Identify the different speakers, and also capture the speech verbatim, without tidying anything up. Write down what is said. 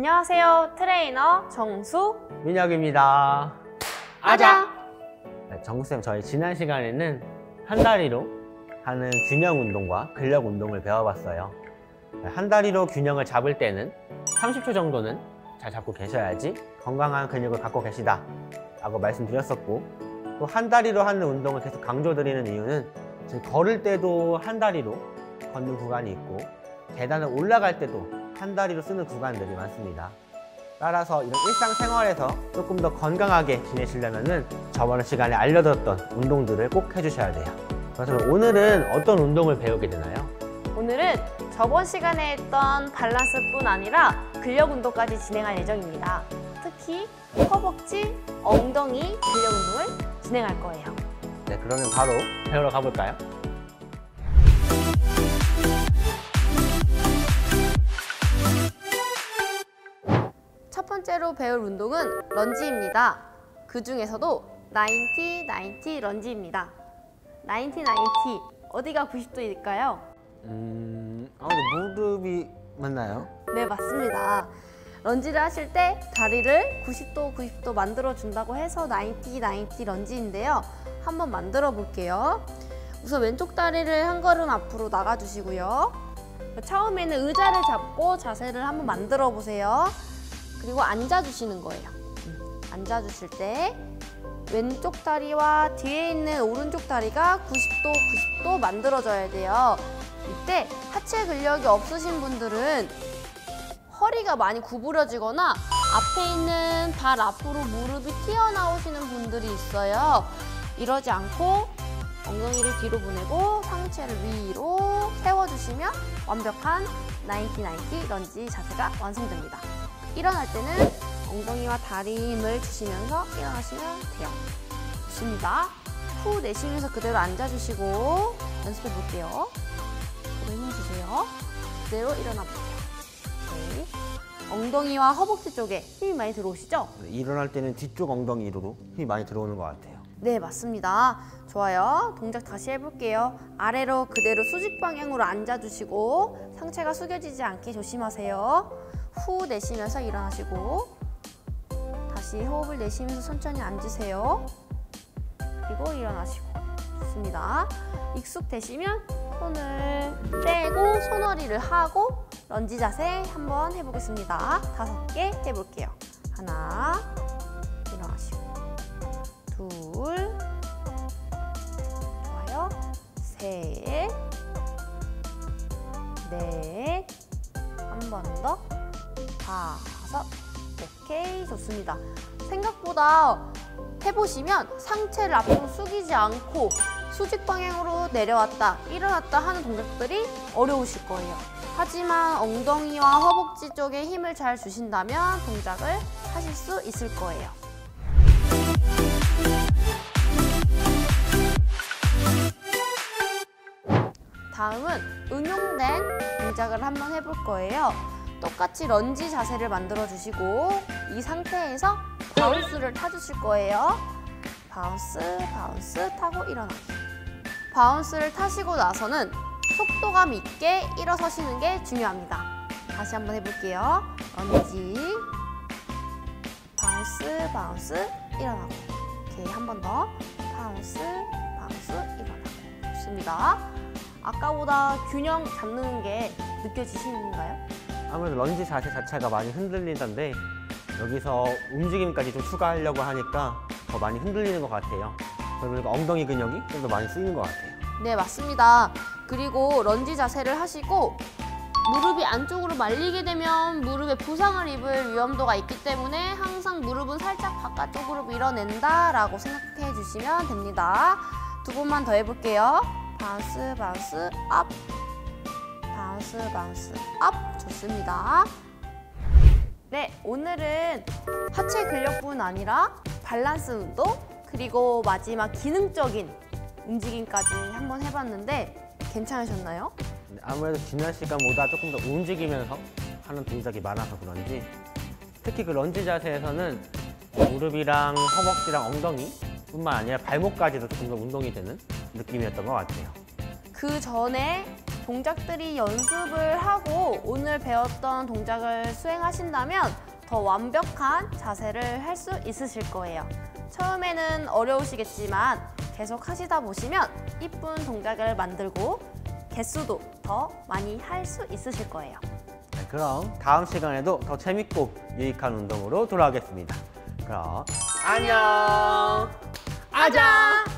Speaker 1: 안녕하세요. 트레이너 정수
Speaker 2: 민혁입니다.
Speaker 1: 아자!
Speaker 2: 네, 정수쌤, 저희 지난 시간에는 한 다리로 하는 균형 운동과 근력 운동을 배워봤어요. 네, 한 다리로 균형을 잡을 때는 삼십 초 정도는 잘 잡고 계셔야지 건강한 근육을 갖고 계시다 라고 말씀드렸었고, 또 한 다리로 하는 운동을 계속 강조드리는 이유는 지금 걸을 때도 한 다리로 걷는 구간이 있고 계단을 올라갈 때도 한 다리로 쓰는 구간들이 많습니다. 따라서 이런 일상생활에서 조금 더 건강하게 지내시려면 저번 시간에 알려드렸던 운동들을 꼭 해주셔야 돼요. 그래서 오늘은 어떤 운동을 배우게 되나요?
Speaker 1: 오늘은 저번 시간에 했던 밸런스뿐 아니라 근력 운동까지 진행할 예정입니다. 특히 허벅지, 엉덩이 근력 운동을 진행할 거예요.
Speaker 2: 네, 그러면 바로 배우러 가볼까요?
Speaker 1: 첫 번째로 배울 운동은 런지입니다. 그 중에서도 나인티 나인티 런지입니다. 나인티 나인티, 어디가 구십 도일까요?
Speaker 2: 음... 아, 근데 무릎이 맞나요?
Speaker 1: 네, 맞습니다. 런지를 하실 때 다리를 구십 도 구십 도 만들어 준다고 해서 나인티 나인티 런지인데요. 한번 만들어 볼게요. 우선 왼쪽 다리를 한 걸음 앞으로 나가 주시고요. 처음에는 의자를 잡고 자세를 한번 만들어 보세요. 그리고 앉아주시는 거예요. 앉아주실 때 왼쪽 다리와 뒤에 있는 오른쪽 다리가 구십 도 구십 도 만들어져야 돼요. 이때 하체 근력이 없으신 분들은 허리가 많이 구부러지거나 앞에 있는 발 앞으로 무릎이 튀어나오시는 분들이 있어요. 이러지 않고 엉덩이를 뒤로 보내고 상체를 위로 세워주시면 완벽한 나인티 나인티 런지 자세가 완성됩니다. 일어날 때는 엉덩이와 다리 힘을 주시면서 일어나시면 돼요. 좋습니다. 후 내쉬면서 그대로 앉아주시고 연습해 볼게요. 그대로 힘 주세요. 그대로 일어나 볼게요. 네. 엉덩이와 허벅지 쪽에 힘이 많이 들어오시죠?
Speaker 2: 네, 일어날 때는 뒤쪽 엉덩이로도 힘이 많이 들어오는 것 같아요.
Speaker 1: 네, 맞습니다. 좋아요. 동작 다시 해볼게요. 아래로 그대로 수직 방향으로 앉아주시고 상체가 숙여지지 않게 조심하세요. 후 내쉬면서 일어나시고 다시 호흡을 내쉬면서 천천히 앉으세요. 그리고 일어나시고. 좋습니다. 익숙되시면 손을 떼고 손허리를 하고 런지 자세 한번 해보겠습니다. 다섯 개 해볼게요. 하나, 일어나시고 둘, 좋아요. 셋, 넷, 한 번 더, 다섯. 오케이, 좋습니다. 생각보다 해보시면 상체를 앞으로 숙이지 않고 수직 방향으로 내려왔다, 일어났다 하는 동작들이 어려우실 거예요. 하지만 엉덩이와 허벅지 쪽에 힘을 잘 주신다면 동작을 하실 수 있을 거예요. 다음은 응용된 동작을 한번 해볼 거예요. 똑같이 런지 자세를 만들어 주시고 이 상태에서 바운스를 타주실 거예요. 바운스, 바운스 타고 일어나기. 바운스를 타시고 나서는 속도감 있게 일어서시는 게 중요합니다. 다시 한번 해볼게요. 런지, 바운스, 바운스, 일어나고. 오케이, 한 번 더. 바운스, 바운스, 일어나고. 좋습니다. 아까보다 균형 잡는 게 느껴지시는가요?
Speaker 2: 아무래도 런지 자세 자체가 많이 흔들리던데 여기서 움직임까지 좀 추가하려고 하니까 더 많이 흔들리는 것 같아요. 그러니까 엉덩이 근육이 좀 더 많이 쓰이는 것 같아요.
Speaker 1: 네, 맞습니다. 그리고 런지 자세를 하시고 무릎이 안쪽으로 말리게 되면 무릎에 부상을 입을 위험도가 있기 때문에 항상 무릎은 살짝 바깥쪽으로 밀어낸다라고 생각해 주시면 됩니다. 두 번만 더 해볼게요. 바운스, 바운스, 업. 바운스, 바운스, 업. 좋습니다. 네, 오늘은 하체 근력뿐 아니라 밸런스 운동, 그리고 마지막 기능적인 움직임까지 한번 해봤는데 괜찮으셨나요?
Speaker 2: 아무래도 지난 시간보다 조금 더 움직이면서 하는 동작이 많아서 그런지 특히 그 런지 자세에서는 무릎이랑 허벅지랑 엉덩이 뿐만 아니라 발목까지도 조금 더 운동이 되는 느낌이었던 것 같아요.
Speaker 1: 그 전에 동작들이 연습을 하고 오늘 배웠던 동작을 수행하신다면 더 완벽한 자세를 할 수 있으실 거예요. 처음에는 어려우시겠지만 계속 하시다 보시면 이쁜 동작을 만들고 개수도 더 많이 할 수 있으실 거예요.
Speaker 2: 네, 그럼 다음 시간에도 더 재밌고 유익한 운동으로 돌아오겠습니다. 그럼 안녕!
Speaker 1: 아자!